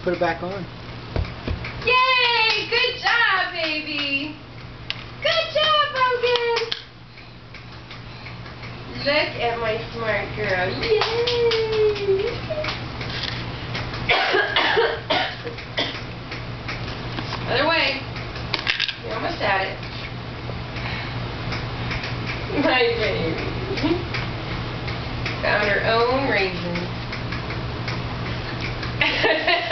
put it back on. Yay! Good job, baby! Good job, Pumpkin! Look at my smart girl. Yay! Other way. You're almost at it. My baby. Found her own raisins.